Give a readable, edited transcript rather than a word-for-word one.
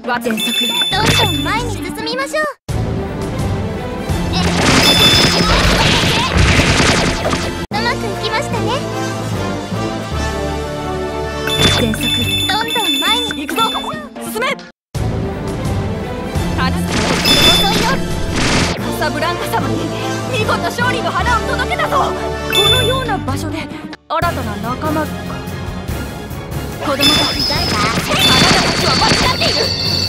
全速どんどん前に進みましょう。うまくいきましたね。 全速どんどん前に行くぞ。進め。 遅いよ。 カサブランカ様に見事勝利の花を届けたぞ。このような場所で新たな仲間か。子供たち、あなたたちは間違っている。